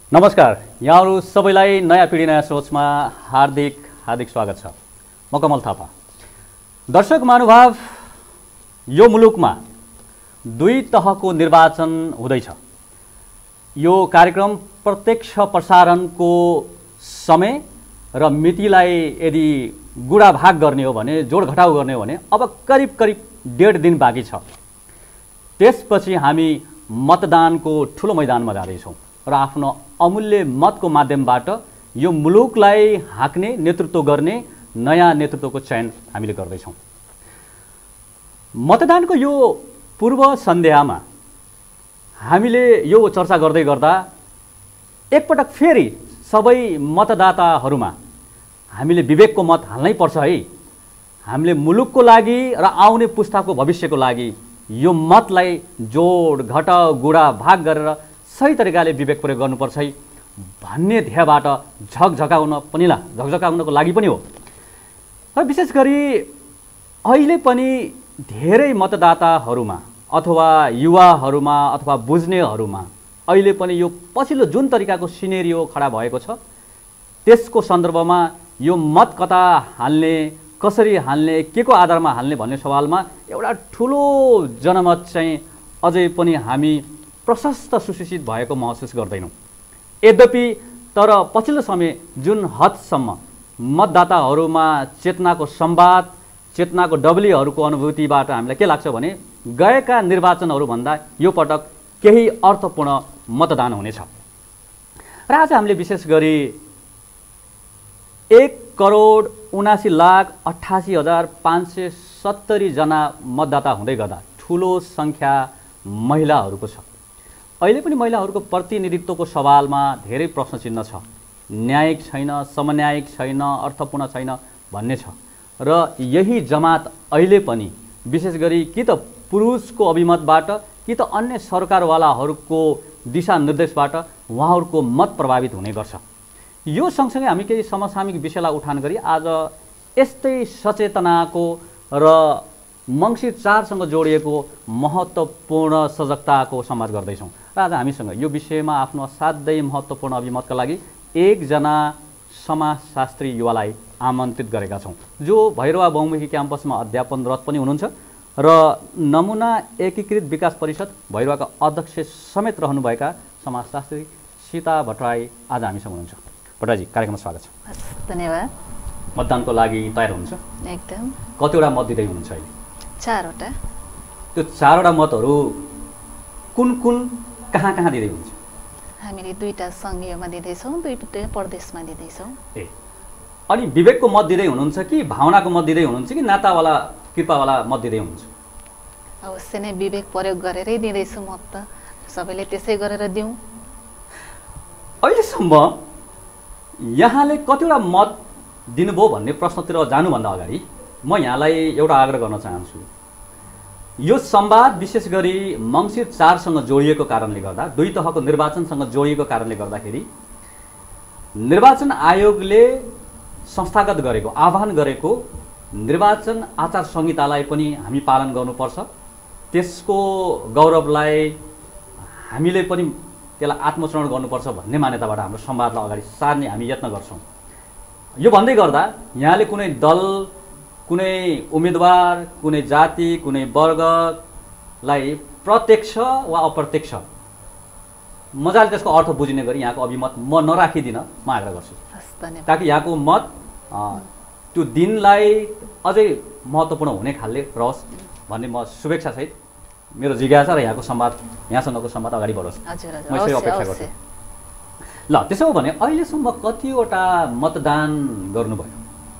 नमस्कार, यहाँहरू सबैलाई नयाँ पिढी नयाँ सोचमा हार्दिक स्वागत छ। म कमल थापा। दर्शक महानुभाव, यो मुलुकमा दुई तहको निर्वाचन हुँदैछ। यो कार्यक्रम प्रत्यक्ष प्रसारणको समय र मितिलाई यदि गुडाभाग गर्ने हो भने, जोड घटाउ गर्ने हो भने अब करिब 1.5 दिन बाँकी छ। त्यसपछि हामी मतदानको ठुलो मैदानमा जाँदैछौँ र आफ्नो अमूल्य मतको माध्यमबाट यो मुलुकलाई हाँक्ने, नेतृत्व गर्ने नयाँ नेतृत्वको चयन हामीले गर्दैछौँ। मतदानको यो पूर्व सन्ध्यामा हामीले यो चर्चा गर्दै गर्दा एकपटक फेरि सबै मतदाताहरूमा हामीले विवेकको मत हाल्नै पर्छ है। हामीले मुलुकको लागि र आउने पुस्ताको भविष्यको लागि यो मतलाई जोड घटाउ गुडा भाग गरेर सही तरिकाले विवेक प्रयोग गर्नुपर्छ है भन्ने ध्येयबाट झकझकाउनको लागि पनि हो। र विशेष गरी अहिले पनि धेरै मतदाताहरूमा अथवा युवाहरूमा अथवा बुझ्नेहरूमा अहिले पनि यो पछिल्लो जुन तरिकाको सिनेरियो खडा भएको छ त्यसको सन्दर्भमा यो मत कता हाल्ने, कसरी हाल्ने, के को आधारमा हाल्ने भन्ने सवालमा एउटा ठुलो जनमत चाहिँ अझै पनि हामी प्रशस्त सुशिक्षित भएको महसुस गर्दैनौँ। यद्यपि तर पछिल्लो समय जुन हदसम्म मतदाताहरूमा चेतनाको संवाद, चेतनाको डबलीहरूको अनुभूतिबाट हामीलाई के लाग्छ भने गएका निर्वाचनहरूभन्दा यो पटक केही अर्थपूर्ण मतदान हुनेछ। र आज हामीले विशेष गरी 1,79,88,570 जना मतदाता हुँदै गर्दा ठुलो सङ्ख्या महिलाहरूको छ। अहिले पनि महिलाहरूको प्रतिनिधित्वको सवालमा धेरै प्रश्न चिन्ह छ। न्यायिक छैन, समन्यायिक छैन, अर्थपूर्ण छैन भन्ने छ। र यही जमात अहिले पनि विशेष गरी कि त पुरुषको अभिमतबाट कि त अन्य सरकारवालाहरूको दिशानिर्देशबाट उहाँहरूको मत प्रभावित हुने गर्छ। यो सँगसँगै हामी केही समसामयिक विषयलाई उठान गरी आज यस्तै सचेतनाको र मङ्सिर 4सँग जोडिएको महत्त्वपूर्ण सजगताको संवाद गर्दैछौँ। र आज हामीसँग यो विषयमा आफ्नो असाध्यै महत्त्वपूर्ण अभिमतका लागि एकजना समाजशास्त्री युवालाई आमन्त्रित गरेका छौँ जो भैरवा बहुमुखी क्याम्पसमा अध्यापनरत पनि हुनुहुन्छ र नमुना एकीकृत विकास परिषद भैरवाका अध्यक्ष समेत रहनुभएका समाजशास्त्री सीता भट्टराई आज हामीसँग हुनुहुन्छ। भट्टराईजी, कार्यक्रममा स्वागत छ। धन्यवाद। मतदानको लागि तयार हुनुहुन्छ? एकदम। कतिवटा मत दिँदै हुनुहुन्छ अहिले? 4वटा। त्यो 4वटा मतहरू कुन कहाँ दिँदै हुन्छ? हामीले 2टा सङ्घीयमा दिँदैछौँ, 2टा प्रदेशमा दिँदैछौँ। अनि विवेकको मत दिँदै हुनुहुन्छ कि भावनाको मत दिँदै हुनुहुन्छ कि नातावाला कृपावाला मत दिँदै हुनुहुन्छ? अवश्य नै विवेक प्रयोग गरेरै दिँदैछु मत त, सबैले त्यसै गरेर दिउँ। अहिलेसम्म यहाँले कतिवटा मत दिनुभयो भन्ने प्रश्नतिर जानुभन्दा अगाडि म यहाँलाई एउटा आग्रह गर्न चाहन्छु। यो संवाद विशेष गरी मङ्सिर 4सँग जोडिएको कारणले गर्दा, दुई तहको निर्वाचनसँग जोडिएको कारणले गर्दाखेरि निर्वाचन आयोगले संस्थागत गरेको, आह्वान गरेको निर्वाचन आचार संहितालाई पनि हामी पालन गर्नुपर्छ। त्यसको गौरवलाई हामीले पनि त्यसलाई आत्मचरण गर्नुपर्छ भन्ने मान्यताबाट हाम्रो संवादलाई अगाडि सार्ने हामी यत्न गर्छौँ। यो भन्दै गर्दा यहाँले कुनै दल, कुनै उम्मेदवार, कुनै जाति, कुनै वर्गलाई प्रत्यक्ष वा अप्रत्यक्ष मजाले त्यसको अर्थ बुझिने गरी यहाँको अभिमत म नराखिदिन म आग्रह गर्छु, ताकि यहाँको मत त्यो दिनलाई अझै महत्त्वपूर्ण हुने खालले रहोस् भन्ने म शुभेच्छासहित मेरो जिज्ञासा र यहाँको संवाद, यहाँसँगको संवाद अगाडि बढोस् म यसै अपेक्षा गर्छु। ल, त्यसो हो भने अहिलेसम्म कतिवटा मतदान गर्नुभयो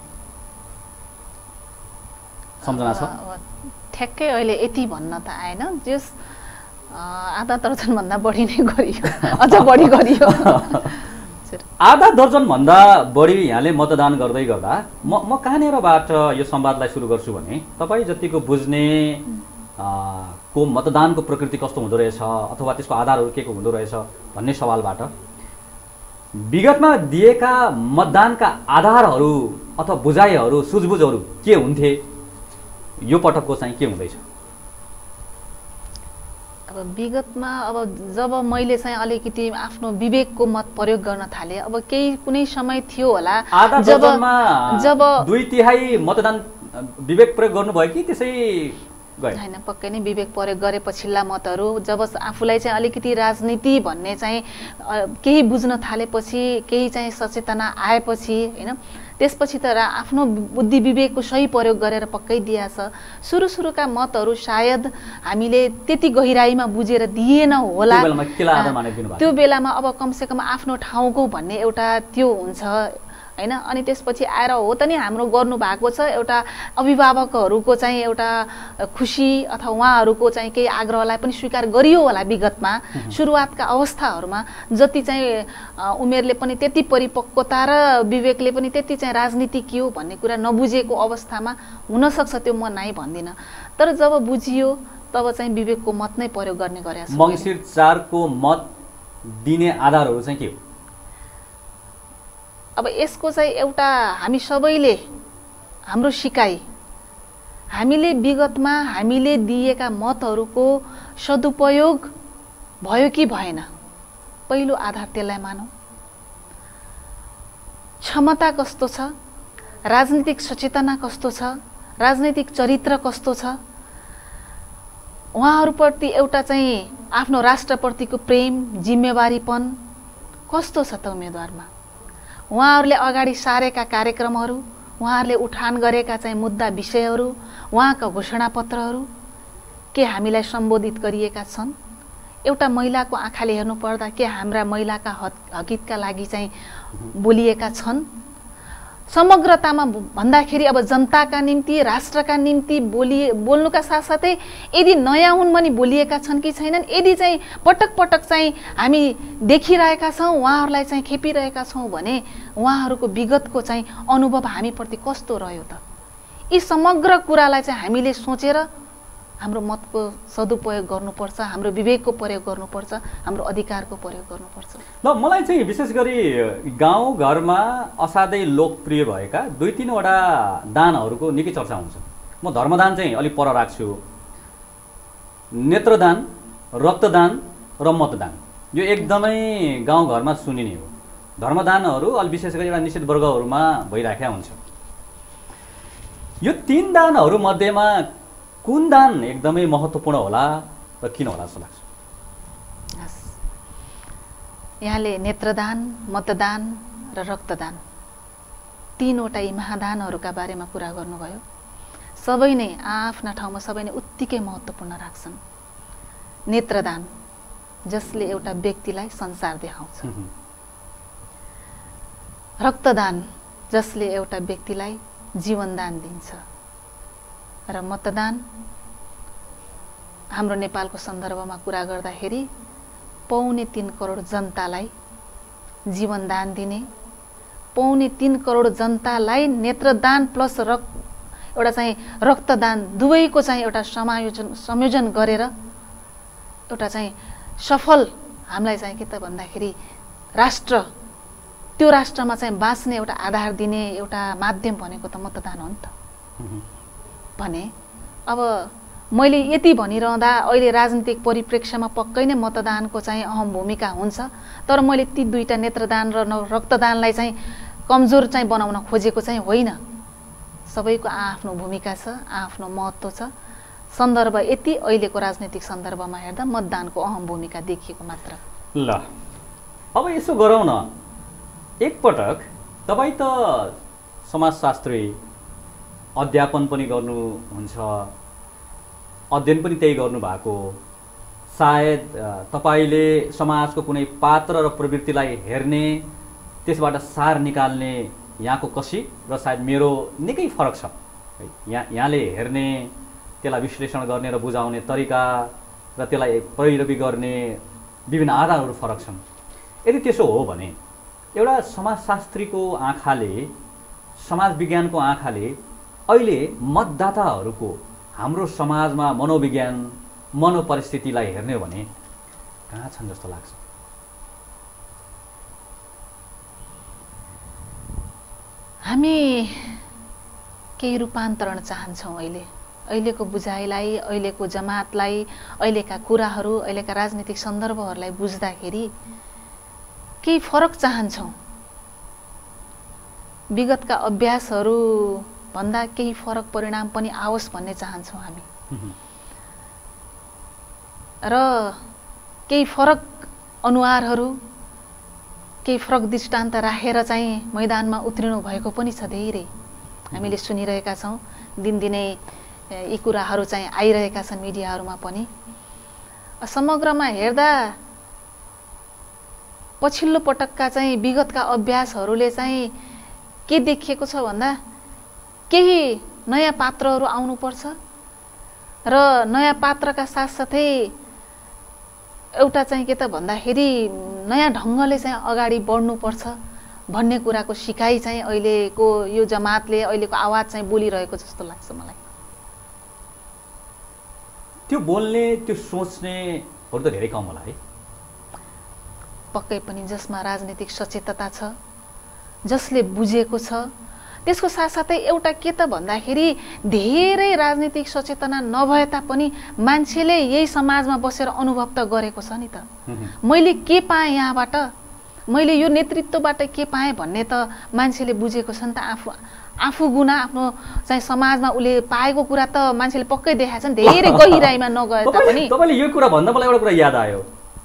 सम्झना छ? ठ्याक्कै अहिले यति भन्न त आएन, जस आधा दर्जनभन्दा बढी नै गरियो, अझ बढी गरियो। आधा दर्जनभन्दा बढी यहाँले मतदान गर्दै गर्दा म कहाँनिरबाट यो संवादलाई सुरु गर्छु भने तपाईँ जतिको बुझ्ने को मतदानको प्रकृति कस्तो हुँदो रहेछ अथवा त्यसको आधारहरू के हुँदो रहेछ भन्ने सवालबाट विगतमा दिएका मतदानका आधारहरू अथवा बुझाइहरू, सुझबुझहरू के हुन्थे, यो पटकको चाहिँ के हुँदैछ? अब विगतमा अब जब मैले चाहिँ अलिकति आफ्नो विवेकको मत प्रयोग गर्न थालेँ, अब केही कुनै समय थियो होला आधा जब 2/3 मतदान विवेक प्रयोग गर्नुभयो कि त्यसै गए? होइन, पक्कै नै विवेक प्रयोग गरे पछिल्ला मतहरू जब आफूलाई चाहिँ अलिकति राजनीति भन्ने चाहिँ केही बुझ्न थालेपछि, केही चाहिँ सचेतना आएपछि होइन, त्यसपछि त आफ्नो बुद्धि विवेकको सही प्रयोग गरेर पक्कै दिएछ। सुरुका मतहरू सायद हामीले त्यति गहिराईमा बुझेर दिएन होला। त्यो बेलामा अब कमसेकम आफ्नो ठाउँको भन्ने एउटा त्यो हुन्छ होइन। अनि त्यसपछि आएर हो त नि हाम्रो गर्नुभएको छ एउटा अभिभावकहरूको चाहिँ एउटा खुसी अथवा उहाँहरूको चाहिँ केही आग्रहलाई पनि स्वीकार गरियो होला। विगतमा सुरुवातका अवस्थाहरूमा जति चाहिँ उमेरले पनि त्यति परिपक्वता र विवेकले पनि त्यति चाहिँ राजनीति के हो भन्ने कुरा नबुझेको अवस्थामा हुनसक्छ, त्यो म नै भन्दिनँ। तर जब बुझियो तब चाहिँ विवेकको मत नै प्रयोग गर्ने गरेछ। मङ्सिर 4 को मत दिने आधारहरू चाहिँ के हो? अब यसको चाहिँ एउटा हामी सबैले हाम्रो सिकाइ, हामीले विगतमा हामीले दिएका मतहरूको सदुपयोग भयो कि भएन, पहिलो आधार त्यसलाई मानौँ। क्षमता कस्तो छ, राजनीतिक सचेतना कस्तो छ, राजनीतिक चरित्र कस्तो छ, उहाँहरूप्रति एउटा चाहिँ आफ्नो राष्ट्रप्रतिको प्रेम जिम्मेवारीपन कस्तो छ त उम्मेदवारमा। उहाँहरूले अगाडि सारेका कार्यक्रमहरू, उहाँहरूले उठान गरेका चाहिँ मुद्दा विषयहरू, उहाँका घोषणापत्रहरू के हामीलाई सम्बोधित गरिएका छन्? एउटा महिलाको आँखाले हेर्नु पर्दा के हाम्रा महिलाका हकितका लागि चाहिँ बोलिएका छन्? समग्रतामा भन्दाखेरि अब जनताका निम्ति, राष्ट्रका निम्ति बोल्नुका साथसाथै यदि नयाँ हुन् भने बोलिएका छन् कि छैनन्, यदि चाहिँ पटक पटक चाहिँ हामी देखिरहेका छौँ, उहाँहरूलाई चाहिँ खेपिरहेका छौँ भने उहाँहरूको विगतको चाहिँ अनुभव हामीप्रति कस्तो रह्यो त? यी समग्र कुरालाई चाहिँ हामीले सोचेर हाम्रो मतको सदुपयोग गर्नुपर्छ, हाम्रो विवेकको प्रयोग गर्नुपर्छ, हाम्रो अधिकारको प्रयोग गर्नुपर्छ। ल, मलाई चाहिँ विशेष गरी गाउँघरमा असाध्यै लोकप्रिय भएका 2-3 वटा दानहरूको निकै चर्चा हुन्छ। म धर्मदान चाहिँ अलिक पर राख्छु। नेत्रदान, रक्तदान र मतदान, यो एकदमै गाउँघरमा सुनिने हो। धर्मदानहरू अलि विशेष गरी एउटा निश्चित वर्गहरूमा भइराखेका हुन्छ। यो 3 दानहरू मध्येमा कुन दान एकदमै महत्त्वपूर्ण होला र किन होला जस्तो लाग्छ? यहाँले नेत्रदान, मतदान र रक्तदान 3 वटा यी महादानहरूका बारेमा कुरा गर्नुभयो। सबै नै आफ्ना ठाउँमा सबै नै उत्तिकै महत्त्वपूर्ण राख्छन्। नेत्रदान जसले एउटा व्यक्तिलाई संसार देखाउँछ, रक्तदान जसले एउटा व्यक्तिलाई जीवनदान दिन्छ, र मतदान हाम्रो नेपालको सन्दर्भमा कुरा गर्दाखेरि 3.25 करोड जनतालाई जीवनदान दिने, 3.25 करोड जनतालाई नेत्रदान प्लस एउटा चाहिँ रक्तदान दुवैको चाहिँ एउटा संयोजन गरेर एउटा चाहिँ सफल हामीलाई चाहिँ के त भन्दाखेरि राष्ट्र, त्यो राष्ट्रमा चाहिँ बाँच्ने एउटा आधार दिने एउटा माध्यम भनेको त मतदान हो नि त भने। अब मैले यति भनिरहँदा अहिले राजनीतिक परिप्रेक्ष्यमा पक्कै नै मतदानको चाहिँ अहम भूमिका हुन्छ, तर मैले ती 2टा नेत्रदान र रक्तदानलाई चाहिँ कमजोर चाहिँ बनाउन खोजेको चाहिँ होइन। सबैको आफ्नो भूमिका छ, आफ्नो महत्त्व छ। सन्दर्भ यति अहिलेको राजनीतिक सन्दर्भमा हेर्दा मतदानको अहम भूमिका देखिएको मात्र। ल, अब यसो गरौँ न, एकपटक तपाईँ त समाजशास्त्री, अध्यापन पनि गर्नुहुन्छ, अध्ययन पनि त्यही गर्नुभएको, सायद तपाईले समाजको कुनै पात्र र प्रवृत्तिलाई हेर्ने, त्यसबाट सार निकाल्ने यहाँको कसिक र सायद मेरो निकै फरक छ। यहाँले हेर्ने, त्यसलाई विश्लेषण गर्ने र बुझाउने तरिका र त्यसलाई पैरवी गर्ने विभिन्न आधारहरू फरक छन्। यदि त्यसो हो भने एउटा समाजशास्त्रीको आँखाले, समाज विज्ञानको आँखाले अहिले मतदाताहरूको हाम्रो समाजमा मनोविज्ञान, मनोपरिस्थितिलाई हेर्ने हो भने कहाँ छन् जस्तो लाग्छ? हामी केही रूपान्तरण चाहन्छौँ अहिले अहिलेको बुझाइलाई, अहिलेको जमातलाई, अहिलेका कुराहरू, अहिलेका राजनीतिक सन्दर्भहरूलाई बुझ्दाखेरि केही फरक चाहन्छौँ। विगतका अभ्यासहरू भन्दा केही फरक परिणाम पनि आओस् भन्ने चाहन्छौँ हामी। र केही फरक अनुहारहरू, केही फरक दृष्टान्त राखेर चाहिँ मैदानमा उत्रिनु भएको पनि छ। धेरै हामीले सुनिरहेका छौँ, दिनदिनै यी कुराहरू चाहिँ आइरहेका छन् मिडियाहरूमा पनि। समग्रमा हेर्दा पछिल्लो पटकका चाहिँ विगतका अभ्यासहरूले चाहिँ के देखिएको छ भन्दा केही नयाँ पात्रहरू आउनुपर्छ र नयाँ पात्रका साथसाथै एउटा चाहिँ के त भन्दाखेरि नयाँ ढङ्गले चाहिँ अगाडि बढ्नुपर्छ भन्ने कुराको सिकाइ चाहिँ अहिलेको यो जमातले, अहिलेको आवाज चाहिँ बोलिरहेको जस्तो लाग्छ मलाई। त्यो बोल्ने, त्यो सोच्नेहरू त धेरै कम होला है। पक्कै पनि जसमा राजनीतिक सचेतता छ, जसले बुझेको छ, त्यसको साथसाथै एउटा के त भन्दाखेरि धेरै राजनीतिक सचेतना नभए तापनि मान्छेले यही समाजमा बसेर अनुभव त गरेको छ नि त। मैले के पाएँ यहाँबाट, मैले यो नेतृत्वबाट के पाएँ भन्ने त मान्छेले बुझेको छ नि त। आफू गुना आफ्नो चाहिँ समाजमा उसले पाएको कुरा त मान्छेले पक्कै देखाएको छ नि, धेरै गहिराइमा नगए तापनि। तपाईँले यो कुरा भन्दा मलाई एउटा कुरा याद आयो।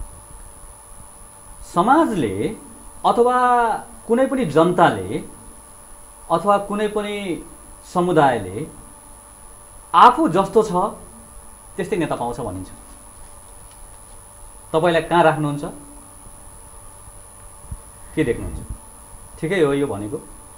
समाजले अथवा कुनै पनि जनताले अथवा कुनै पनि समुदायले आफू जस्तो छ त्यस्तै नेता पाउँछ भनिन्छ। तपाईँलाई कहाँ राख्नुहुन्छ, के देख्नुहुन्छ? ठिकै हो यो भनेको?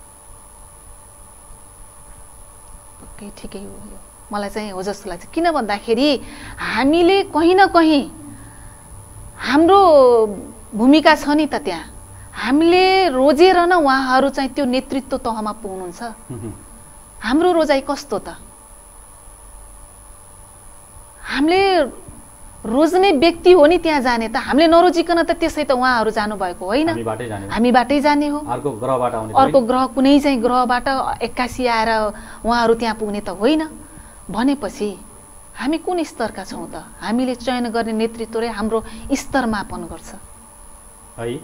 पक्कै ठिकै हो यो, मलाई चाहिँ हो जस्तो लाग्छ। किन भन्दाखेरि हामीले कहीँ न कहीँ हाम्रो भूमिका छ नि त त्यहाँ। हामीले रोजेर न उहाँहरू चाहिँ त्यो नेतृत्व तहमा पुग्नुहुन्छ। हाम्रो रोजाइ कस्तो त? हामीले रोज्ने व्यक्ति हो नि त्यहाँ जाने त। हामीले नरोजिकन त त्यसै त उहाँहरू जानुभएको होइन, हामीबाटै जाने हो। अर्को ग्रह कुनै चाहिँ ग्रहबाट एक्कासी आएर उहाँहरू त्यहाँ पुग्ने त होइन। भनेपछि हामी कुन स्तरका छौँ त? हामीले चयन गर्ने नेतृत्वले हाम्रो स्तर मापन गर्छ है।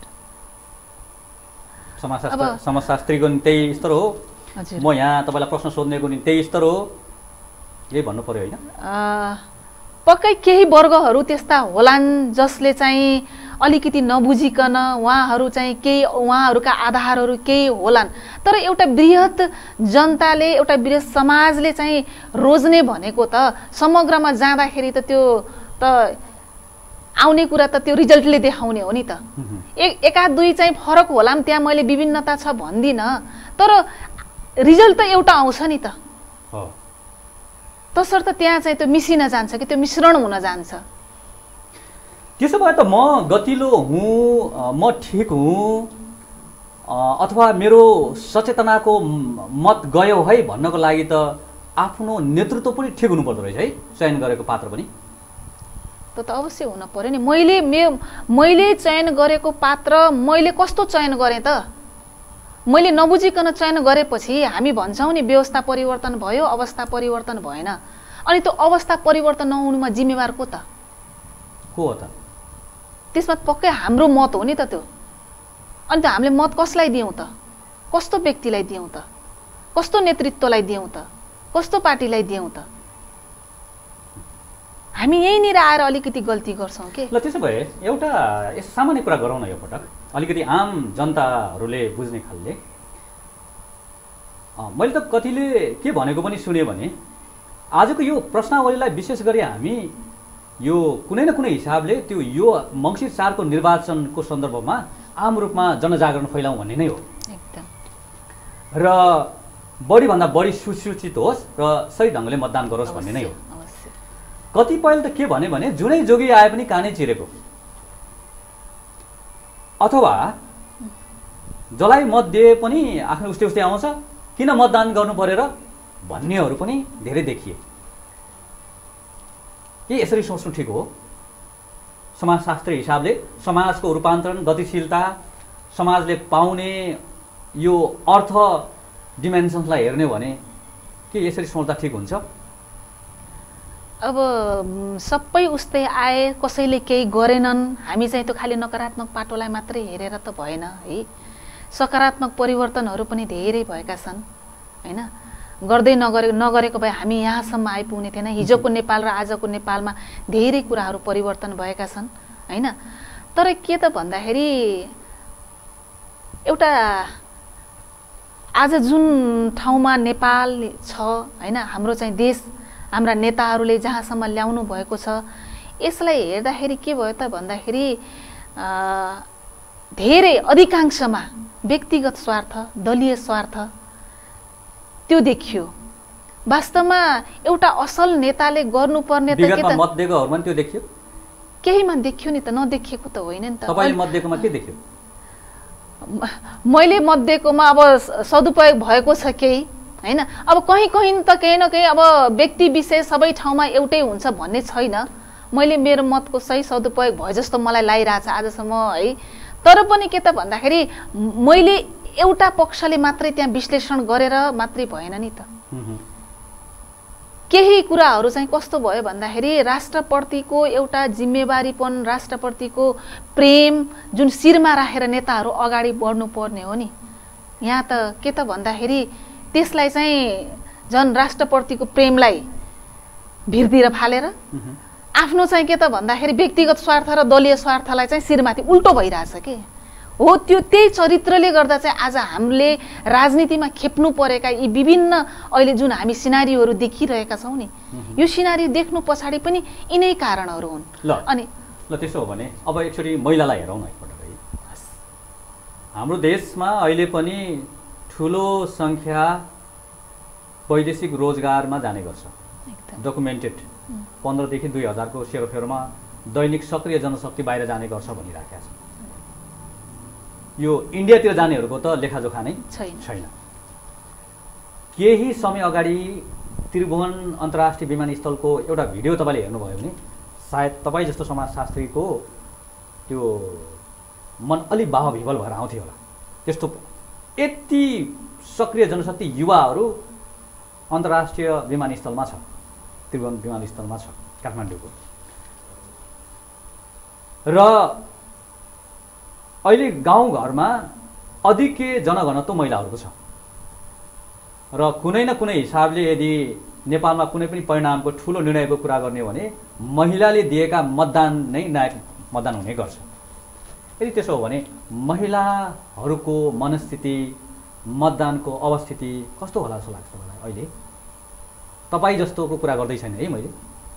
समाजशास्त्रीको नि त्यही स्तर हो। म यहाँ तपाईँलाई प्रश्न सोध्नेको नि त्यही स्तर हो, यही भन्नु पर्यो होइन? पक्कै केही वर्गहरू त्यस्ता होलान् जसले चाहिँ अलिकति नबुझिकन उहाँहरू चाहिँ केही उहाँहरूका आधारहरू केही होलान्। तर एउटा बृहत जनताले, एउटा बृहत समाजले चाहिँ रोज्ने भनेको त समग्रमा जाँदाखेरि त त्यो त आउने कुरा त त्यो रिजल्टले देखाउने हो नि त। एका दुई चाहिँ फरक होला नि, त्यहाँ मैले विभिन्नता छ भन्दिनँ, तर रिजल्ट त एउटा आउँछ नि त। तसर्थ त्यहाँ चाहिँ त्यो मिसिन जान्छ कि त्यो मिश्रण हुन जान्छ। त्यसो भए त म गतिलो हुँ, म ठिक हुँ अथवा मेरो सचेतनाको मत गयो है भन्नको लागि त आफ्नो नेतृत्व पनि ठिक हुनु पर्दो रहेछ है, चयन गरेको पात्र पनि। त अवश्य हुन पर्यो नि। मैले चयन गरेको पात्र मैले कस्तो चयन गरेँ त? मैले नबुझिकन चयन गरेपछि हामी भन्छौँ नि व्यवस्था परिवर्तन भयो, अवस्था परिवर्तन भएन। अनि त्यो अवस्था परिवर्तन नहुनुमा जिम्मेवार को त? को हो त? त्यसमा पक्कै हाम्रो मत हो नि त त्यो। अनि त हामीले मत कसलाई दियौँ त? कस्तो व्यक्तिलाई दियौँ त? कस्तो नेतृत्वलाई दियौँ त? कस्तो पार्टीलाई दियौँ त? हामी यहीँनिर आएर अलिकति गल्ती गर्छौँ के। ल त्यसो भए एउटा यस्तो सामान्य कुरा गरौँ न यो पटक, अलिकति आम जनताहरूले बुझ्ने खालले। मैले त कतिले के भनेको पनि सुने भने आजको यो प्रश्नावलीलाई विशेष गरी हामी यो कुनै न कुनै हिसाबले त्यो यो मङ्सिर 4 को निर्वाचनको सन्दर्भमा आम रूपमा जनजागरण फैलाउँ भन्ने नै हो। एकदम। र बढीभन्दा बढी सुसूचित होस् र सही ढङ्गले मतदान गरोस् भन्ने नै हो। कतिपयले त के भने जुनै जोगी आए पनि कानै चिरेको, अथवा जसलाई मत दिए पनि आफ्नो उस्तै उस्तै आउँछ, किन मतदान गर्नु पर्यो र भन्नेहरू पनि धेरै देखिए। के यसरी सोच्नु ठिक हो? समाजशास्त्री हिसाबले समाजको रूपान्तरण, गतिशीलता, समाजले पाउने यो अर्थ डिमेन्सन्सलाई हेर्ने भने के यसरी सोच्दा ठिक हुन्छ? अब सबै उस्तै आए, कसैले केही गरेनन्, हामी चाहिँ त्यो खालि नकारात्मक पाटोलाई मात्रै हेरेर त भएन है। सकारात्मक परिवर्तनहरू पनि धेरै भएका छन् हैन। गर्दै नगरेको भए हामी यहाँसम्म आइपुग्ने थिएन। हिजोको नेपाल र आजको नेपालमा धेरै कुराहरू परिवर्तन भएका छन् हैन। तर के त भन्दाखेरि एउटा आज जुन ठाउँमा नेपाल छ हैन, हाम्रो चाहिँ देश, हाम्रा नेताहरूले जहाँसम्म ल्याउनु भएको छ, यसलाई हेर्दाखेरि के भयो त भन्दाखेरि धेरै अधिकांशमा व्यक्तिगत स्वार्थ, दलीय स्वार्थ त्यो देखियो। वास्तवमा एउटा असल नेताले गर्नुपर्ने त के त मत दिएकोहरुमा त्यो देखियो, केहीमा देखियो नि त, नदेखिएको त होइन नि त। तपाईले मत दिएकोमा के देखियो? मैले मत दिएकोमा अब सदुपयोग भएको छ केही हैन। अब कहीँ त केही न केही अब व्यक्ति विशेष सबै ठाउँमा एउटै हुन्छ भन्ने छैन। मैले मेरो मतको सही सदुपयोग भयो जस्तो मलाई लागिरहेछ आजसम्म है। तर पनि के त भन्दाखेरि मैले एउटा पक्षले मात्रै त्यहाँ विश्लेषण गरेर मात्रै भएन नि त। केही कुराहरू चाहिँ कस्तो भयो भन्दाखेरि राष्ट्रप्रतिको एउटा जिम्मेवारीपन, राष्ट्रप्रतिको प्रेम जुन शिरमा राखेर नेताहरू अगाडि बढ्नु पर्ने हो नि, यहाँ त के त भन्दाखेरि त्यसलाई चाहिँ झन् राष्ट्रप्रतिको प्रेमलाई भिरतिर फालेर आफ्नो चाहिँ के त भन्दाखेरि व्यक्तिगत स्वार्थ र दलीय स्वार्थलाई चाहिँ शिरमाथि उल्टो भइरहेछ के हो। त्यो त्यही चरित्रले गर्दा चाहिँ आज हामीले राजनीतिमा खेप्नु परेका यी विभिन्न अहिले जुन हामी सिनारीहरू देखिरहेका छौँ नि, यो सिनारी देख्नु पछाडि पनि यिनै कारणहरू हुन्। अनि ल त्यसो हो भने अब एकचोटि महिलालाई हेरौँ न एकपल्ट है। हाम्रो देशमा अहिले पनि ठुलो सङ्ख्या वैदेशिक रोजगारमा जाने गर्छ। डकुमेन्टेड 15 देखि 2000 को सेरोफेरोमा दैनिक सक्रिय जनशक्ति बाहिर जाने गर्छ भनिराखेका छ। यो इन्डियातिर जानेहरूको त लेखाजोखा नै छैन। केही समय अगाडि त्रिभुवन अन्तर्राष्ट्रिय विमानस्थलको एउटा भिडियो तपाईँले हेर्नुभयो भने सायद तपाईँ जस्तो समाजशास्त्रीको त्यो मन अलि बाहविभल भएर आउँथ्यो होला। त्यस्तो यति सक्रिय जनशक्ति युवाहरू अन्तर्राष्ट्रिय विमानस्थलमा छ, त्रिभुवन विमानस्थलमा छ काठमाडौँको। र अहिले गाउँघरमा अधिक जनघनत्व महिलाहरूको छ। र कुनै न कुनै हिसाबले यदि नेपालमा कुनै पनि परिणामको ठुलो निर्णयको कुरा गर्ने हो भने महिलाले दिएका मतदान नै नायक मतदान हुने गर्छ। यदि त्यसो हो भने महिलाहरूको मनस्थिति, मतदानको अवस्थिति कस्तो होला जस्तो लाग्छ मलाई अहिले? तपाईँ जस्तोको कुरा गर्दै छैन है मैले।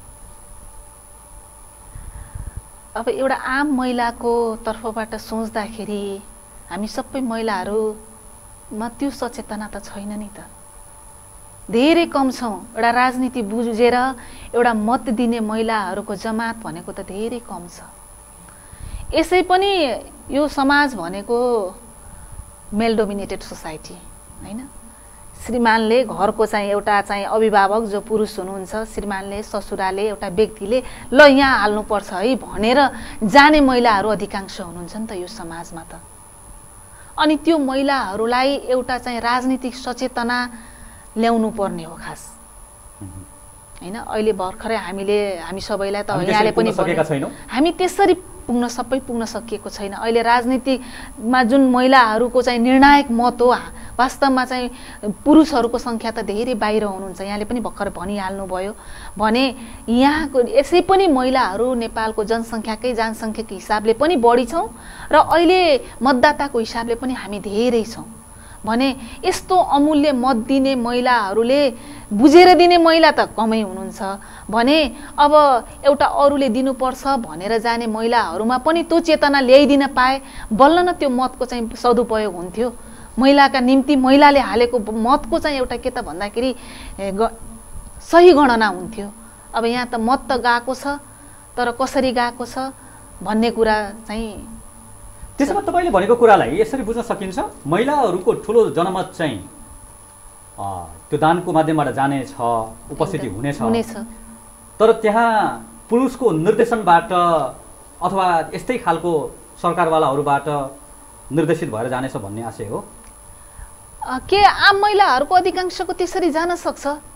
अब एउटा आम महिलाको तर्फबाट सोच्दाखेरि हामी सबै महिलाहरूमा त्यो सचेतना त छैन नि त। धेरै कम छौँ। एउटा राजनीति बुझेर एउटा मत दिने महिलाहरूको जमात भनेको त धेरै कम छ। यसै पनि यो समाज भनेको मेल डोमिनेटेड सोसाइटी हैन। श्रीमानले घरको चाहिँ एउटा चाहिँ अभिभावक जो पुरुष हुनुहुन्छ, श्रीमानले ससुराले एउटा व्यक्तिले ल यहाँ हाल्नुपर्छ है भनेर जाने महिलाहरू अधिकांश हुनुहुन्छ नि त यो समाजमा त। अनि त्यो महिलाहरूलाई एउटा चाहिँ राजनीतिक सचेतना ल्याउनु पर्ने हो खास हैन। अहिले भर्खरै हामी सबैलाई त यहाँले पनि हामी त्यसरी सबै पुग्न सकिएको छैन। अहिले राजनीतिमा जुन महिलाहरूको चाहिँ निर्णायक मत हो, वास्तवमा चाहिँ पुरुषहरूको सङ्ख्या त धेरै बाहिर हुनुहुन्छ। यहाँले पनि भर्खर भनिहाल्नुभयो भने यहाँको यसै पनि महिलाहरू नेपालको जनसङ्ख्याको हिसाबले पनि बढी छौँ र अहिले मतदाताको हिसाबले पनि हामी धेरै छौँ भने यस्तो अमूल्य मत दिने महिलाहरूले बुझेर दिने महिला त कमै हुनुहुन्छ भने अब एउटा अरूले दिनुपर्छ भनेर जाने महिलाहरूमा पनि त्यो चेतना ल्याइदिन पाए बल्ल न त्यो मतको चाहिँ सदुपयोग हुन्थ्यो। महिलाका निम्ति महिलाले हालेको मतको चाहिँ एउटा के त भन्दाखेरि सही गणना हुन्थ्यो। अब यहाँ त मत त गएको छ, तर कसरी गएको छ भन्ने कुरा चाहिँ त्यसमा तपाईँले भनेको कुरालाई यसरी बुझ्न सकिन्छ। महिलाहरूको ठुलो जनमत चाहिँ त्यो दानको माध्यमबाट जानेछ, उपस्थिति हुनेछ, तर त्यहाँ पुरुषको निर्देशनबाट अथवा यस्तै खालको सरकारवालाहरूबाट निर्देशित भएर जानेछ भन्ने आशय हो के? आम महिलाहरूको अधिकांशको त्यसरी जान सक्छ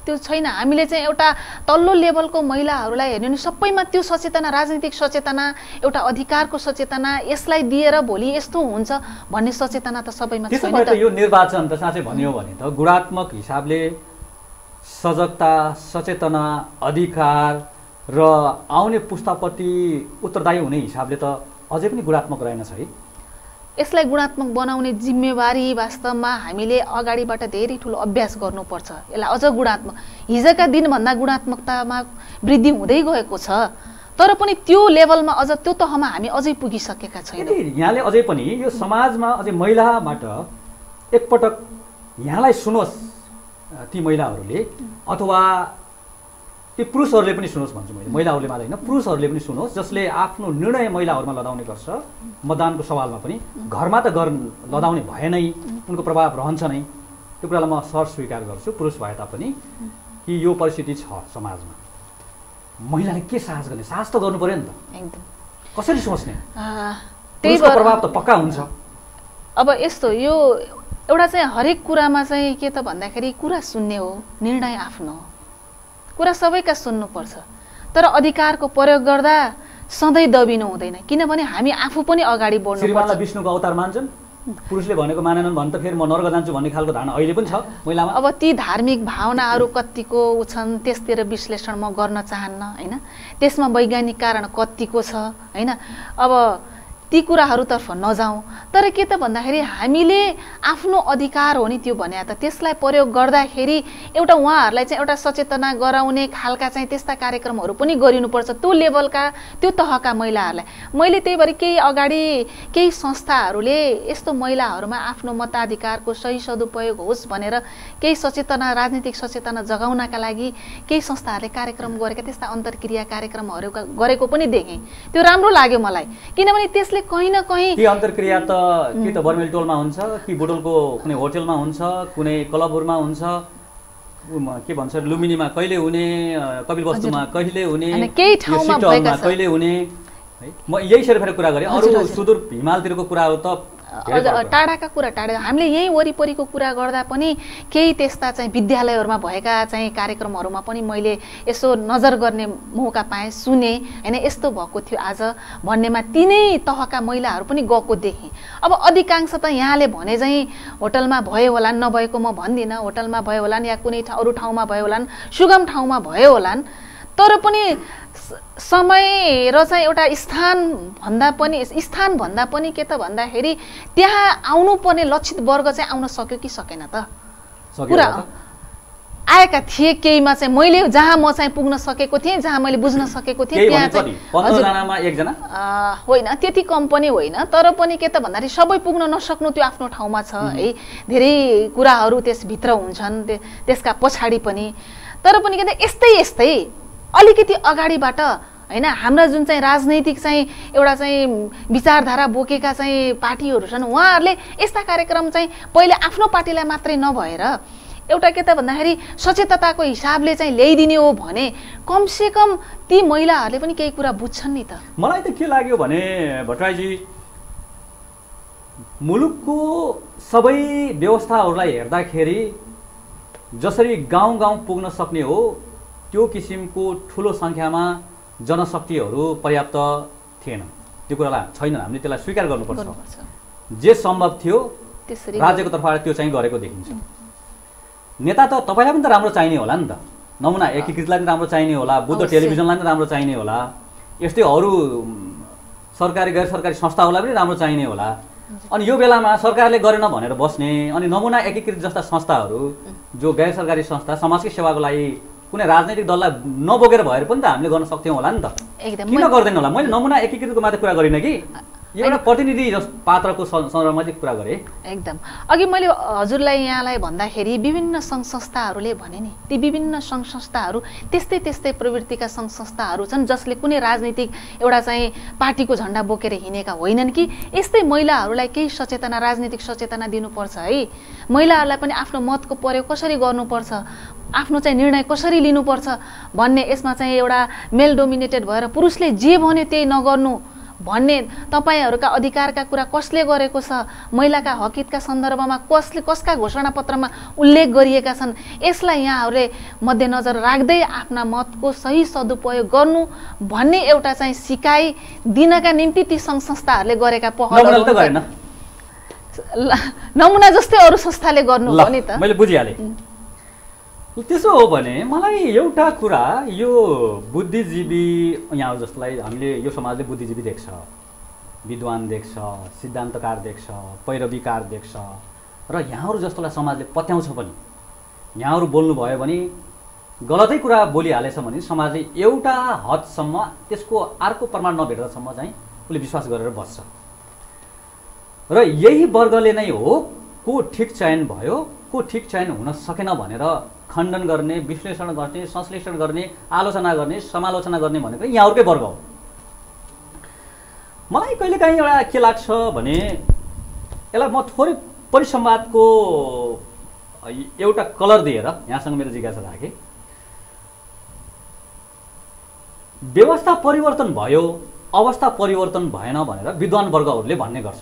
त्यो छैन। हामीले चाहिँ एउटा तल्लो लेभलको महिलाहरूलाई हेर्ने भने सबैमा त्यो सचेतना, राजनीतिक सचेतना, एउटा अधिकारको सचेतना, यसलाई दिएर भोलि यस्तो हुन्छ भन्ने सचेतना त सबैमा छैन। त्यसो भए त यो निर्वाचन त साँच्चै भन्यो भने त गुणात्मक हिसाबले सजगता, सचेतना, अधिकार र आउने पुस्ताप्रति उत्तरदायी हुने हिसाबले त अझै पनि गुणात्मक रहेनछ है। यसलाई गुणात्मक बनाउने जिम्मेवारी वास्तवमा हामीले अगाडिबाट धेरै ठुलो अभ्यास गर्नुपर्छ। यसलाई अझ गुणात्मक, हिजोका दिनभन्दा गुणात्मकतामा वृद्धि हुँदै गएको छ, तर पनि त्यो लेभलमा अझ त्यो तहमा हामी अझै पुगिसकेका छैनौँ। यहाँले अझै पनि यो समाजमा अझै महिलाबाट एकपटक यहाँलाई सुनोस् ती महिलाहरूले, अथवा ती पुरुषहरूले पनि सुनोस् भन्छु मैले, महिलाहरूले मात्रै होइन पुरुषहरूले पनि सुनोस्, जसले आफ्नो निर्णय महिलाहरूमा लदाउने गर्छ मतदानको सवालमा पनि, घरमा त लदाउने भए नै उनको प्रभाव रहन्छ नै, त्यो कुरालाई म सहज स्वीकार गर्छु पुरुष भए तापनि कि यो परिस्थिति छ समाजमा। महिलाले के साहस गर्ने? साहस त गर्नु पर्यो नि त, एकदम कसरी सोच्ने? त्यही पुरुषको प्रभाव त पक्का हुन्छ। अब यस्तो यो एउटा चाहिँ हरेक कुरामा चाहिँ के त भन्दाखेरि कुरा सुन्ने हो, निर्णय आफ्नो हो, कुरा सबैका सुन्नुपर्छ, तर अधिकारको प्रयोग गर्दा सधैँ दबिनु हुँदैन, किनभने हामी आफू पनि अगाडि बढ्नुपर्छ। श्रीमानलाई विष्णुको अवतार मान्छन्, पुरुषले भनेको मानेनन् भने त फेरि म नर्क जान्छु भन्ने खालको धारणा अहिले पनि छ महिलामा। अब ती धार्मिक भावनाहरू कतिको छन् त्यसतिर विश्लेषण म गर्न चाहन्न होइन, त्यसमा वैज्ञानिक कारण कतिको छ होइन, अब ती कुराहरूतर्फ नजाउँ। तर के त भन्दाखेरि हामीले आफ्नो अधिकार हो नि त्यो भने त त्यसलाई प्रयोग गर्दाखेरि एउटा उहाँहरूलाई चाहिँ एउटा सचेतना गराउने खालका चाहिँ त्यस्ता कार्यक्रमहरू पनि गरिनुपर्छ त्यो लेभलका, त्यो तहका महिलाहरूलाई। मैले त्यही भएर केही अगाडि केही संस्थाहरूले यस्तो महिलाहरूमा आफ्नो मताधिकारको सही सदुपयोग होस् भनेर केही सचेतना, राजनीतिक सचेतना जगाउनका लागि केही संस्थाहरूले कार्यक्रम गरेका, त्यस्ता अन्तर्क्रिया कार्यक्रमहरू गरेको पनि देखेँ। त्यो राम्रो लाग्यो मलाई, किनभने त्यसले कहीँ न कहीँ ती अन्तर्क्रिया त के त बर्मेल टोलमा हुन्छ कि बुटोलको कुनै होटलमा हुन्छ, कुनै क्लबहरूमा हुन्छ, के भन्छ लुम्बिनीमा कहिले हुने, कपिलवस्तुमा कहिले हुने, केही ठाउँमा कहिले हुने है। म यही सेरफेर कुरा गरेँ, अरू सुदूर हिमालतिरको कुराहरू त टाढाका कुरा टाढा, हामीले यहीँ वरिपरिको कुरा गर्दा पनि केही त्यस्ता चाहिँ विद्यालयहरूमा भएका चाहिँ कार्यक्रमहरूमा पनि मैले यसो नजर गर्ने मौका पाएँ, सुने होइन यस्तो भएको थियो आज भन्नेमा तिनै तहका महिलाहरू पनि गएको देखेँ। अब अधिकांश त यहाँले भने चाहिँ होटलमा भयो होला, नभएको म भन्दिनँ, होटलमा भयो होला या कुनै अरू ठाउँमा भयो होला, सुगम ठाउँमा भयो होला, तर पनि समय र चाहिँ एउटा स्थान भन्दा पनि के त भन्दाखेरि त्यहाँ आउनुपर्ने लक्षित वर्ग चाहिँ आउन सक्यो कि सकेन त? कुरा आएका थिए केहीमा चाहिँ, मैले जहाँ म चाहिँ पुग्न सकेको थिएँ, जहाँ मैले बुझ्न सकेको थिएँ त्यहाँ चाहिँ 15 जनामा एकजना होइन, त्यति कम पनि होइन, तर पनि के त भन्दाखेरि सबै पुग्न नसक्नु त्यो आफ्नो ठाउँमा छ है, धेरै कुराहरू त्यसभित्र हुन्छन् त्यसका पछाडि पनि। तर पनि के त यस्तै अलिकति अगाडिबाट होइन हाम्रा जुन चाहिँ राजनैतिक चाहिँ एउटा चाहिँ विचारधारा बोकेका चाहिँ पार्टीहरू छन्, उहाँहरूले यस्ता कार्यक्रम चाहिँ पहिले आफ्नो पार्टीलाई मात्रै नभएर एउटा के त भन्दाखेरि सचेतताको हिसाबले चाहिँ ल्याइदिने हो भने कमसेकम ती महिलाहरूले पनि केही कुरा बुझ्छन् नि त। मलाई त के लाग्यो भने भट्टराईजी, मुलुकको सबै व्यवस्थाहरूलाई हेर्दाखेरि जसरी गाउँ गाउँ पुग्न सक्ने हो त्यो किसिमको ठुलो सङ्ख्यामा जनशक्तिहरू पर्याप्त थिएन, त्यो कुरालाई छैन, हामीले त्यसलाई स्वीकार गर्नुपर्छ। जे सम्भव थियो राज्यको तर्फबाट त्यो चाहिँ गरेको देखिन्छ। नेता त तपाईँलाई पनि त राम्रो चाहिने होला नि त, नमुना एकीकृतलाई पनि राम्रो चाहिने होला, बुद्ध टेलिभिजनलाई पनि राम्रो चाहिने होला, यस्तै अरू सरकारी गैर सरकारी संस्थाहरूलाई पनि राम्रो चाहिने होला। अनि यो बेलामा सरकारले गरेन भनेर बस्ने, अनि नमुना एकीकृत जस्ता संस्थाहरू जो गैर सरकारी संस्था समाजकै सेवाको लागि कुनै राजनैतिक दललाई नबोकेर भएर पनि त हामीले गर्न सक्थ्यौँ होला नि त, किन गर्दैन होला? मैले नमुना एकीकृतको मात्रै कुरा गरिनँ कि एउटा प्रतिनिधि पात्रको सन्दर्भमा चाहिँ कुरा गरेँ। एकदम अघि मैले हजुरलाई यहाँलाई भन्दाखेरि विभिन्न सङ्घ संस्थाहरूले भने नि, ती विभिन्न सङ्घ संस्थाहरू त्यस्तै प्रवृत्तिका सङ्घ संस्थाहरू छन् जसले कुनै राजनीतिक एउटा चाहिँ पार्टीको झन्डा बोकेर हिँडेका होइनन् कि यस्तै महिलाहरूलाई केही सचेतना, राजनीतिक सचेतना दिनुपर्छ है। महिलाहरूलाई पनि आफ्नो मतको प्रयोग कसरी गर्नुपर्छ, आफ्नो चाहिँ निर्णय कसरी लिनुपर्छ भन्ने, यसमा चाहिँ एउटा मेल डोमिनेटेड भएर पुरुषले जे भन्यो त्यही नगर्नु भन्ने तपाईँहरूका अधिकारका कुरा कसले गरेको छ, महिलाका हकितका सन्दर्भमा कसका घोषणापत्रमा उल्लेख गरिएका छन्, यसलाई यहाँहरूले मध्यनजर राख्दै आफ्ना मतको सही सदुपयोग गर्नु भन्ने एउटा चाहिँ सिकाइ दिनका निम्ति ती सङ्घ संस्थाहरूले गरेका पहलहरू नमुना जस्तै अरू संस्थाले गर्नु हो नि त। मैले बुझिहालेँ। त्यसो हो भने मलाई एउटा कुरा, यो बुद्धिजीवी यहाँहरू जसलाई हामीले यो समाजले बुद्धिजीवी देख्छ, विद्वान देख्छ, सिद्धान्तकार देख्छ, पैरवीकार देख्छ र यहाँहरू जस्तोलाई समाजले पत्याउँछ पनि, यहाँहरू बोल्नुभयो भने गलतै कुरा बोलिहालेछ भने समाजले एउटा हदसम्म त्यसको अर्को प्रमाण नभेट्दासम्म चाहिँ उसले विश्वास गरेर बस्छ र यही वर्गले नै हो को ठिक चयन भयो, को ठिक चयन हुन सकेन भनेर खण्डन गर्ने, विश्लेषण गर्ने, संश्लेषण गर्ने, आलोचना गर्ने, समालोचना गर्ने भनेको यहाँहरूकै वर्ग हो। मलाई कहिलेकाहीँ एउटा के लाग्छ भने यसलाई म थोरै परिसंवादको एउटा कलर दिएर यहाँसँग मेरो जिज्ञासा राखेँ। व्यवस्था परिवर्तन भयो, अवस्था परिवर्तन भएन भनेर विद्वान वर्गहरूले भन्ने गर्छ।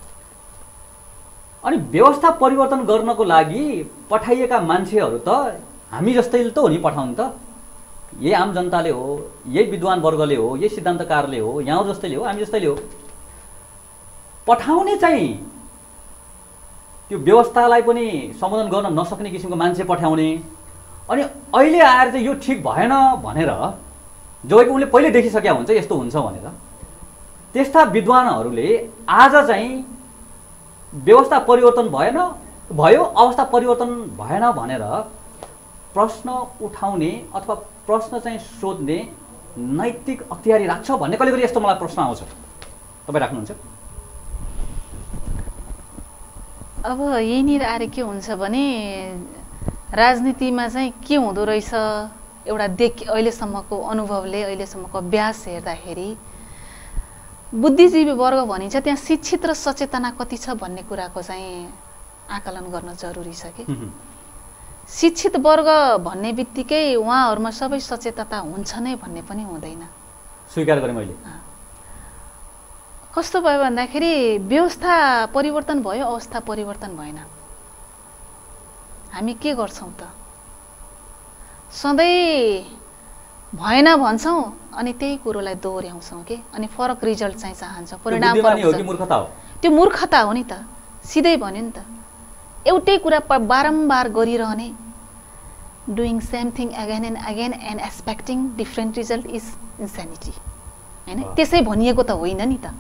अनि व्यवस्था परिवर्तन गर्नको लागि पठाइएका मान्छेहरू त हामी जस्तैले त हो नि पठाउनु त, यही आम जनताले हो, यही विद्वान वर्गले हो, यही सिद्धान्तकारले हो, यहाँहरू जस्तैले हो, हामी जस्तैले हो। पठाउने चाहिँ त्यो व्यवस्थालाई पनि सम्बोधन गर्न नसक्ने किसिमको मान्छे पठाउने, अनि अहिले आएर चाहिँ यो ठिक भएन भनेर जबकि उनले पहिले देखिसकेका हुन्छ यस्तो हुन्छ भनेर, त्यस्ता विद्वानहरूले आज चाहिँ व्यवस्था परिवर्तन भयो, अवस्था परिवर्तन भएन भनेर प्रश्न उठाउने अथवा प्रश्न चाहिँ सोध्ने नैतिक अख्तियारी राख्छ भन्ने कहिले कहिले यस्तो मलाई प्रश्न आउँछ। तपाईँ राख्नुहुन्छ? अब यहीँनिर आएर के हुन्छ भने राजनीतिमा चाहिँ के हुँदो रहेछ, एउटा अहिलेसम्मको अनुभवले, अहिलेसम्मको अभ्यास हेर्दाखेरि बुद्धिजीवी वर्ग भनिन्छ, त्यहाँ शिक्षित र सचेतना कति छ भन्ने कुराको चाहिँ आकलन गर्न जरुरी छ कि। शिक्षित वर्ग भन्ने बित्तिकै उहाँहरूमा सबै सचेतता हुन्छ नै भन्ने पनि हुँदैन। स्वीकार गरेँ मैले। कस्तो भयो भन्दाखेरि व्यवस्था परिवर्तन भयो, अवस्था परिवर्तन भएन, हामी के गर्छौँ त? सधैँ भएन भन्छौँ अनि त्यही कुरोलाई दोहोऱ्याउँछौँ कि, अनि फरक रिजल्ट चाहिँ चाहन्छौँ, परिणाम त्यो मूर्खता हो नि त। सिधै भन्यो नि त, एउटै कुरा बारम्बार गरिरहने, doing same thing again and again and expecting different result is insanity, होइन? त्यसै भनिएको त होइन नि त।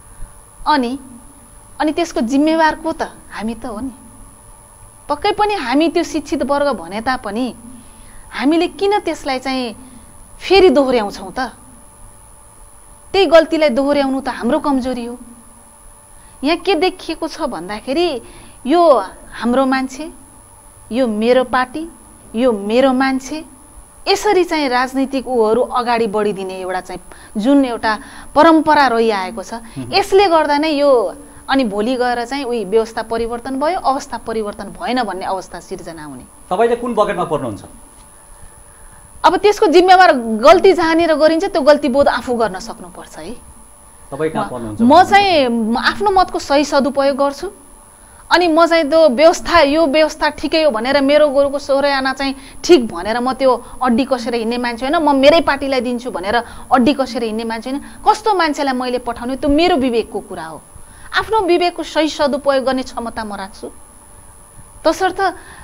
अनि त्यसको जिम्मेवार को त? हामी त हो नि। पक्कै पनि हामी त्यो शिक्षित वर्ग भने तापनि हामीले किन त्यसलाई चाहिँ फेरि दोहोऱ्याउँछौँ त? त्यही गल्तीलाई दोहोऱ्याउनु त हाम्रो कमजोरी हो। यहाँ के देखिएको छ भन्दाखेरि यो हाम्रो मान्छे, यो मेरो पार्टी, यो मेरो मान्छे, यसरी चाहिँ राजनीतिक उहरू अगाडि बढिदिने एउटा चाहिँ जुन एउटा परम्परा रहिआएको छ, यसले गर्दा नै यो अनि भोलि गएर चाहिँ उही व्यवस्था परिवर्तन भयो, अवस्था परिवर्तन भएन भन्ने अवस्था सिर्जना हुने। तपाईले कुन बकेटमा पर्नुहुन्छ? अब त्यसको जिम्मेवार गल्ती जहाँनिर गरिन्छ त्यो गल्ती बोध आफू गर्न सक्नुपर्छ है। तपाईँ कहाँ पर्नुहुन्छ? म चाहिँ आफ्नो मतको सही सदुपयोग गर्छु, अनि म चाहिँ त्यो व्यवस्था यो व्यवस्था ठिकै हो भनेर मेरो गोरुको 16 आना चाहिँ ठिक भनेर म त्यो अड्डी कसेर हिँड्ने मान्छे होइन, म मेरै पार्टीलाई दिन्छु भनेर अड्डी कसेर हिँड्ने मान्छे होइन। कस्तो मान्छेलाई मैले पठाउने त्यो मेरो विवेकको कुरा हो। आफ्नो विवेकको सही सदुपयोग गर्ने क्षमता म राख्छु। तसर्थ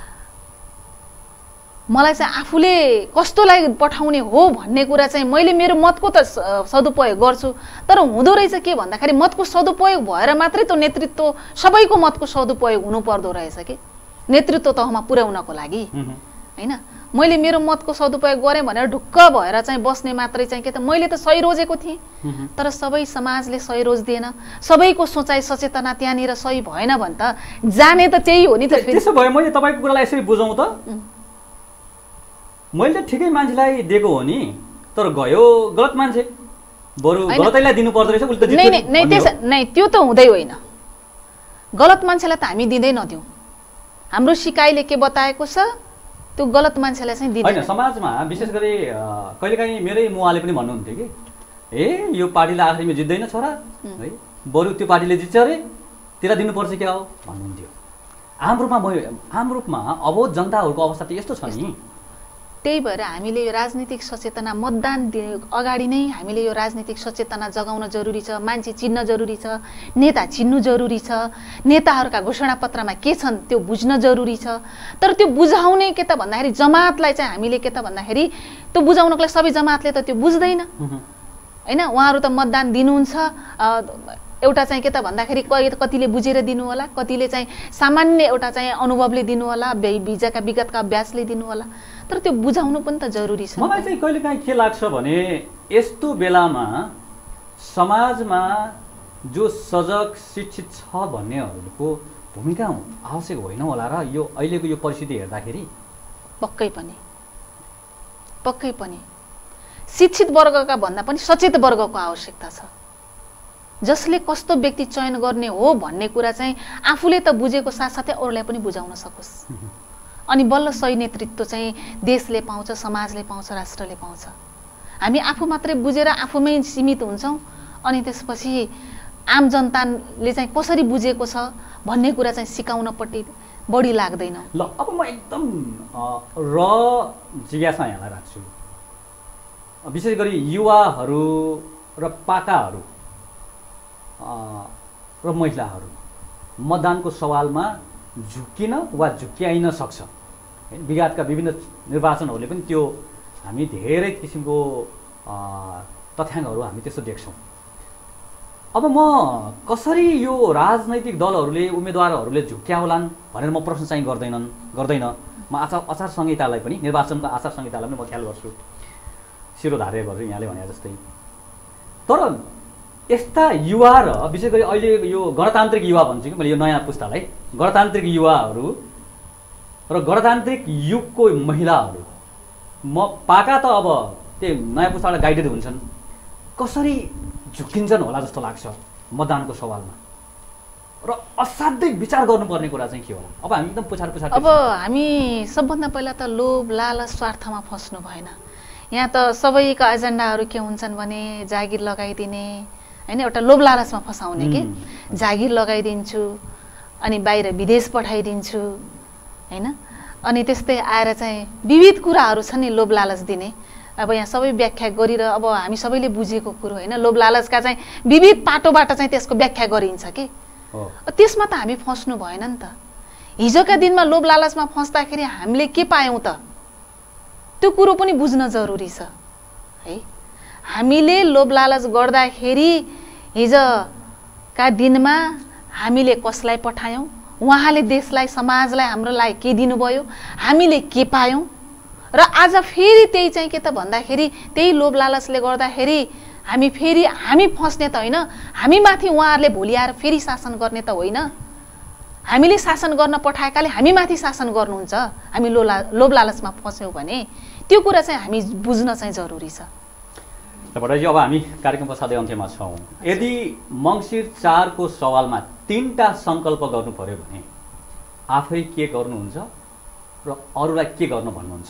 मलाई चाहिँ आफूले कस्तोलाई पठाउने हो भन्ने कुरा चाहिँ मैले मेरो मतको त सदुपयोग गर्छु, तर हुँदो रहेछ के भन्दाखेरि मतको सदुपयोग भएर मात्रै त्यो नेतृत्व सबैको मतको सदुपयोग हुनु पर्दो रहेछ कि नेतृत्व तहमा पुर्याउनको लागि, होइन? मैले मेरो मतको सदुपयोग गरेँ भनेर ढुक्क भएर चाहिँ बस्ने मात्रै चाहिँ के त मैले त सही रोजेको थिएँ, तर सबै समाजले सही रोज दिएन, सबैको सोचाइ सचेतना त्यहाँनिर सही भएन भने त जाने त त्यही हो नि त। त्यसो भए मैले तपाईँको कुरालाई यसरी बुझाउँ त, मैले त ठिकै मान्छेलाई दिएको हो नि, तर गयो गलत मान्छे, बरु गलतैलाई दिनु पर्दो रहेछ। नै त्यो त हुँदै होइन। गलत मान्छेलाई त हामी दिँदै नदिउँ। हाम्रो सिकाइले के बताएको छ त्यो गलत मान्छेलाई चाहिँ दिँदैन। होइन, समाजमा विशेष गरी कहिलेकाहीँ मेरै मुवाले पनि भन्नुहुन्थ्यो कि यो पार्टीले आखिरमा जित्दैन छोरा है, बरु त्यो पार्टीले जित्छ अरे, तेरा दिनुपर्छ क्या हो भन्नुहुन्थ्यो। हाम्रो रूपमा अबोध जनताहरूको अवस्था त यस्तो छ नि। त्यही भएर हामीले यो राजनीतिक सचेतना मतदान अगाडि नै हामीले यो राजनीतिक सचेतना जगाउन जरुरी छ, मान्छे चिन्न जरुरी छ, नेता चिन्नु जरुरी छ, नेताहरूका घोषणापत्रमा के छन् त्यो बुझ्न जरुरी छ। तर त्यो बुझाउने के त भन्दाखेरि जमातलाई चाहिँ हामीले के त भन्दाखेरि त्यो बुझाउनको लागि सबै जमातले त त्यो बुझ्दैन हैन। उहाँहरू त मतदान दिनुहुन्छ, एउटा चाहिँ के त भन्दाखेरि कतिले बुझेर दिनु होला, कतिले चाहिँ सामान्य एउटा चाहिँ अनुभवले दिनु होला, विगतका अभ्यासले दिनु होला, तर त्यो बुझाउनु पनि त जरुरी छ। मलाई चाहिँ कहिलेकाहीँ के लाग्छ भने यस्तो बेलामा समाजमा जो सजग शिक्षित छ भन्नेहरूको भूमिका आवश्यक होइन होला र यो अहिलेको यो परिस्थिति हेर्दाखेरि। पक्कै पनि शिक्षित वर्गका भन्दा पनि सचेत वर्गको आवश्यकता छ, जसले कस्तो व्यक्ति चयन गर्ने हो भन्ने कुरा चाहिँ आफूले त बुझेको साथसाथै अरूलाई पनि बुझाउन सकोस्। अनि बल्ल सही नेतृत्व चाहिँ देशले पाउँछ, समाजले पाउँछ, राष्ट्रले पाउँछ। हामी आफू मात्रै बुझेर आफूमै सीमित हुन्छौँ, अनि त्यसपछि आम जनताले चाहिँ कसरी बुझेको छ भन्ने कुरा चाहिँ सिकाउनपट्टि बढी लाग्दैन। ल अब म एकदम जिज्ञासा यहाँलाई राख्छु, विशेष गरी युवाहरू र पाकाहरू र महिलाहरू मतदानको सवालमा झुकिन वा झुक्क्याइन सक्छ। विगतका विभिन्न निर्वाचनहरूले पनि त्यो हामी धेरै किसिमको तथ्याङ्कहरू हामी त्यस्तो देख्छौँ। अब म कसरी यो राजनैतिक दलहरूले उम्मेदवारहरूले झुक्क्याउलान् भनेर म प्रश्न चाहिँ गर्दैन। म आचार संहितालाई पनि, निर्वाचनको आचार संहितालाई पनि म ख्याल गर्छु, शिरोधार्य गर्छु यहाँले भने जस्तै। तर यस्ता युवा र विशेष गरी अहिले यो गणतान्त्रिक युवा भन्छु कि मैले, यो नयाँ पुस्तालाई गणतान्त्रिक युवाहरू र गणतान्त्रिक युगको महिलाहरू, म पाका त अब त्यही नयाँ पुस्तालाई गाइडेड हुन्छन्, कसरी झुकिन्छन् होला जस्तो लाग्छ मतदानको सवालमा, र असाध्यै विचार गर्नुपर्ने कुरा चाहिँ के होला? अब हामी एकदम पुछार अब हामी सबभन्दा पहिला त लोभ लालच स्वार्थमा फस्नु भएन। यहाँ त सबैका एजेन्डाहरू के हुन्छन् भने जागिर लगाइदिने हैन, एउटा लोभ लालचमा फसाउने के, जागिर लगाइदिन्छु अनि बाहिर विदेश पठाइदिन्छु हैन, अनि त्यस्तै आएर चाहिँ विविध कुराहरू छन् नि लोभ लालच दिने। अब यहाँ सबै व्याख्या गरेर अब हामी सबैले बुझेको कुरो हैन, लोभ लालचका चाहिँ विविध पाटोबाट चाहिँ त्यसको व्याख्या गरिन्छ के। त्यसमा त हामी फस्नु भएन नि त। हिजोका दिनमा लोभ लालचमा फस्दाखेरि हामीले के पायौँ त, त्यो कुरो पनि बुझ्न जरुरी छ है। हामीले लोभ लालच गर्दाखेरि हिजोका दिनमा हामीले कसलाई पठायौँ, उहाँले देशलाई समाजलाई हाम्रोलाई के दिनुभयो, हामीले के पायौँ, र आज फेरि त्यही चाहिँ के त भन्दाखेरि त्यही लोभ लालचले गर्दाखेरि हामी फस्ने त होइन, हामी माथि उहाँहरूले भोलि आएर फेरि शासन गर्ने त होइन। हामीले शासन गर्न पठाएकाले हामी माथि शासन गर्नुहुन्छ, हामी लोभ लालचमा फस्यौँ भने त्यो कुरा चाहिँ हामी बुझ्न चाहिँ जरुरी छ। भट्टराईजी, अब हामी कार्यक्रमको साथै अन्त्यमा छौँ। यदि मङ्सिर 4 को सवालमा 3टा सङ्कल्प गर्नु पर्यो भने आफै के गर्नुहुन्छ र अरूलाई के गर्न भन्नुहुन्छ?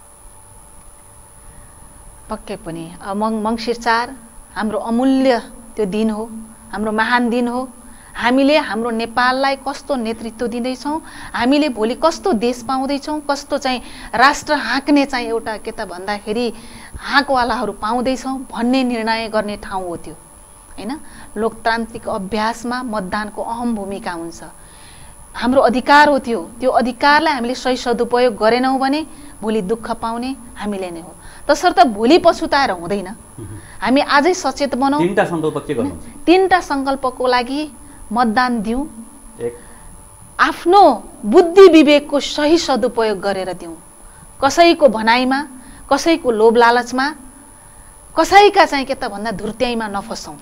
पक्कै पनि मङ्सिर 4 हाम्रो अमूल्य त्यो दिन हो, हाम्रो महान दिन हो। हामीले हाम्रो नेपाललाई कस्तो नेतृत्व दिँदैछौँ, हामीले भोलि कस्तो देश पाउँदैछौँ, कस्तो चाहिँ राष्ट्र हाँक्ने चाहिँ एउटा के त भन्दाखेरि हाँकवालाहरू पाउँदैछौँ भन्ने निर्णय गर्ने ठाउँ हो त्यो हैन। लोकतान्त्रिक अभ्यासमा मतदानको अहम भूमिका हुन्छ। हाम्रो अधिकार हो त्यो अधिकारलाई हामीले सही सदुपयोग गरेनौँ भने भोलि दुःख पाउने हामीले नै हो। तसर्थ भोलि पछुताएर हुँदैन। हामी आजै सचेत बनाऊ। 3टा सङ्कल्प के गर्नु? 3टा सङ्कल्पको लागि मतदान दिउँ, आफ्नो बुद्धि विवेकको सही सदुपयोग गरेर दिउँ। कसैको भनाइमा, कसैको लोभ लालचमा, कसैका चाहिँ के त भन्दा धुर्त्याइमा नफसौँ।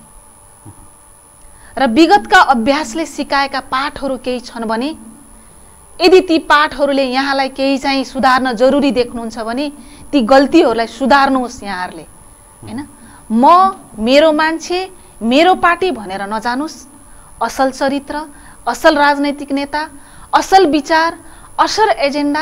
र विगतका अभ्यासले सिकाएका पाठहरू केही छन् भने यदि ती पाठहरूले यहाँलाई केही चाहिँ सुधार्न जरुरी देख्नुहुन्छ भने ती गल्तीहरूलाई सुधार्नुहोस् यहाँहरूले हैन। मेरो मान्छे, मेरो पार्टी भनेर नजानुस्। असल चरित्र, असल राजनैतिक नेता, असल विचार, असल एजेन्डा,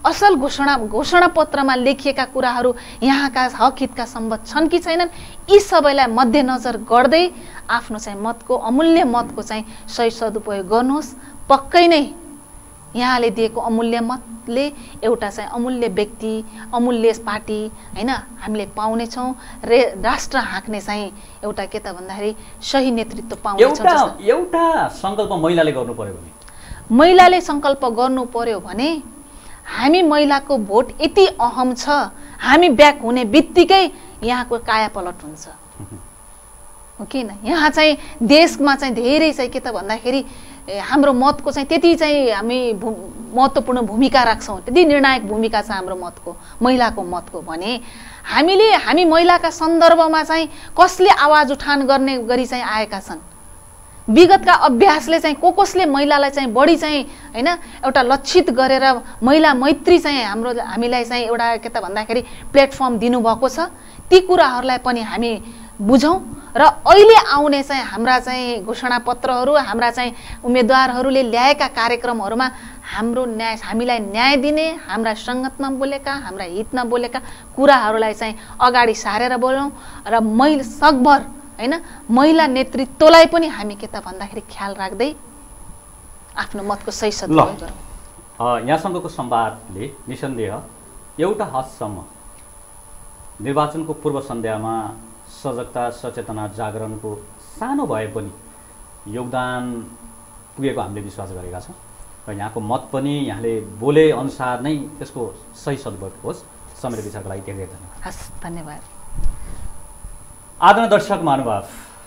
असल घोषणापत्रमा लेखिएका कुराहरू यहाँका हक हितका सम्बद्ध छन् कि छैनन्, यी सबैलाई मध्यनजर गर्दै आफ्नो चाहिँ मतको अमूल्य मतको चाहिँ सही सदुपयोग गर्नुहोस्। पक्कै नै यहाँले दिएको अमूल्य मतले एउटा चाहिँ अमूल्य व्यक्ति, अमूल्य पार्टी हैन हामीले पाउनेछौँ र राष्ट्र हाँक्ने चाहिँ एउटा के त भन्दाखेरि सही नेतृत्व पाउनेछौँ। एउटा संकल्प महिलाले गर्नु पर्यो भने, महिलाले संकल्प गर्नु पर्यो भने हामी महिलाको भोट यति अहम छ, हामी ब्याक हुने बित्तिकै यहाँको कायापलट हुन्छ हो किन। यहाँ चाहिँ देशमा चाहिँ धेरै चाहिँ के त भन्दाखेरि हाम्रो मतको चाहिँ त्यति चाहिँ हामी महत्त्वपूर्ण भूमिका राख्छौँ, त्यति निर्णायक भूमिका छ हाम्रो मतको, महिलाको मतको भने हामी महिलाका सन्दर्भमा चाहिँ कसले आवाज उठान गर्ने गरी चाहिँ आएका छन्। विगतका अभ्यासले चाहिँ कसले महिलालाई चाहिँ बढी चाहिँ हैन एउटा लक्षित गरेर महिला मैत्री चाहिँ हामीलाई चाहिँ एउटा के त भन्दाखेरि प्लेटफर्म दिनुभएको छ। ती कुराहरूलाई पनि हामी बुझौँ र अहिले आउने चाहिँ हाम्रा चाहिँ घोषणापत्रहरू, हाम्रा चाहिँ उम्मेदवारहरूले ल्याएका कार्यक्रमहरूमा हामीलाई न्याय दिने, हाम्रा सङ्गतमा बोलेका, हाम्रा हितमा बोलेका कुराहरूलाई चाहिँ अगाडि सारेर बोलौँ र सकभर हैन महिला नेतृत्वलाई पनि हामी के त भन्दाखेरि ख्याल राख्दै आफ्नो मतको सही सदुपयोग गरौँ। यहाँसँगको संवादले निसन्देह एउटा हदसम्म निर्वाचनको पूर्व सन्ध्यामा सजगता सचेतना जागरणको सानो भए पनि योगदान पुगेको हामीले विश्वास गरेका छौँ र यहाँको मत पनि यहाँले बोले अनुसार नै त्यसको सही सदुपयोग होस्। समय र विचारको लागि धेरै धन्यवाद। हस्, धन्यवाद। आदरणीय दर्शक महानुभाव,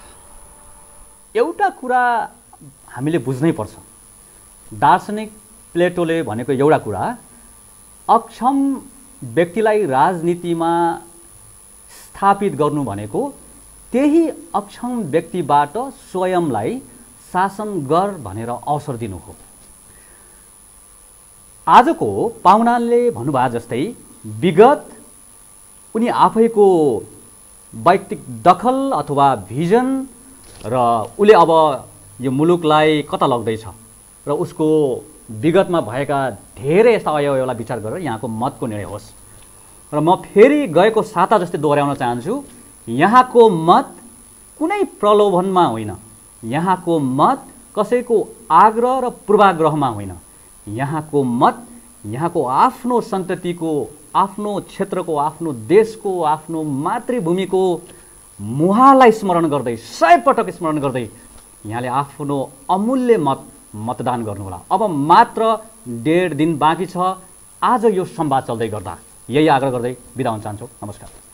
एउटा कुरा हामीले बुझ्नै पर्छ। दार्शनिक प्लेटोले भनेको एउटा कुरा, अक्षम व्यक्तिलाई राजनीतिमा स्थापित गर्नु भनेको त्यही अक्षम व्यक्तिबाट स्वयंलाई शासन गर भनेर अवसर दिनु हो। आजको पाहुनाले भन्नुभयो जस्तै विगत उनी आफैको वैयक्तिक दखल अथवा भिजन र उसले अब यो मुलुकलाई कता लग्दैछ र उसको विगतमा भएका धेरै यस्ता अवयवलाई विचार गरेर यहाँको मतको निर्णय होस्। र म फेरि गएको साता जस्तै दोहोऱ्याउन चाहन्छु, यहाँको मत कुनै प्रलोभनमा होइन, यहाँको मत कसैको आग्रह र पूर्वाग्रहमा होइन, यहाँको मत यहाँको आफ्नो सन्ततिको, आफ्नो क्षेत्रको, आफ्नो देशको, आफ्नो मातृभूमिको मुहालाई स्मरण गर्दै, 100 पटक स्मरण गर्दै यहाँले आफ्नो अमूल्य मतदान गर्नुहोला। अब मात्र 1.5 दिन बाँकी छ। आज यो संवाद चल्दै गर्दा यही आग्रह गर्दै बिदा हुन चाहन्छु। नमस्कार।